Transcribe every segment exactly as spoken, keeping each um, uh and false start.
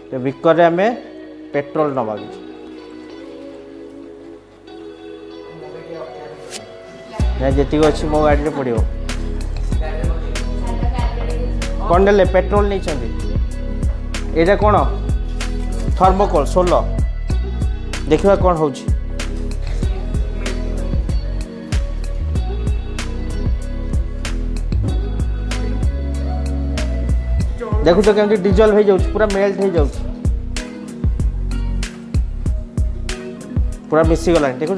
तो विकर आम पेट्रोल नवा जी अच्छी मो गाड़ी में पड़ो कौन ने पेट्रोल नहीं चाहिए यहाँ कौन थर्मोकोल सोल देखा कौन हो देखु तो केमती डिजल्व हो जाऊँ पूरा मेल्ट हो जाऊँ पूरा मिसी गला देखुच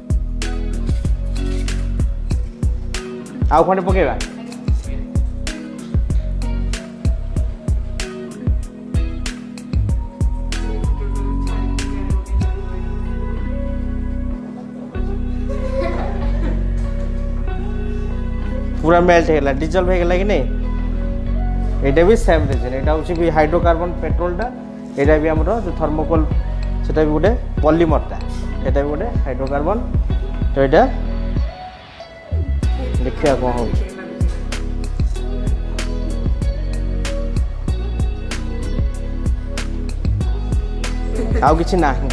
आउ खंडे पकेबा पूरा मेल्ट हो गला डिजल्व हो गला कि नहीं एटा भी सेम रीजन एटा हूँ भी हाइड्रोकार्बन पेट्रोलटा एटा भी आमर जो थर्मोकोल सेटा भी गोटे पॉलीमरटा एटा भी गोटे हाइड्रोकार्बन तो यहाँ देखिए कौन हो आउ किछि नाही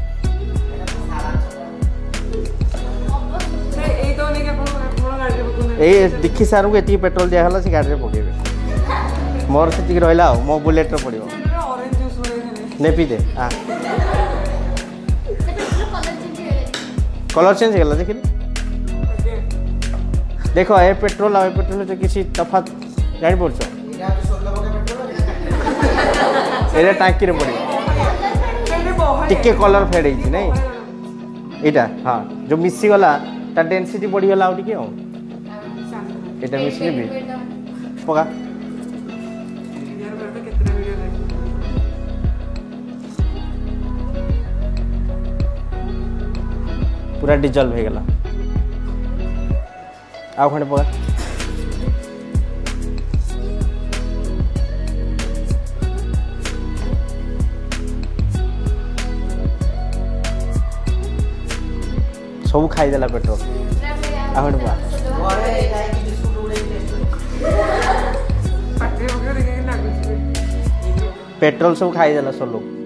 ए दिखी सारू को एती पेट्रोल दिया हला से गाड़ी रे पकेबे मोर से रहा मो बुलेट पड़ो नहीं पीते हाँ कलर चेंज हो देख देख ए पेट्रोल आ पेट्रोल जो किसी तफात जानी पड़ ये टांकी पड़ो टिके कलर फेड हो नहीं यहाँ हाँ जो मिसी गला ता डेंसिटी बढ़ीगला आउ टिके यहाँ मिसले भी पका पूरा डिजल्व हो गला आउ खंडे पका सब खाईदेला पेट्रोल आउ खंडे पका पेट्रोल सब खाईदेला सब लोग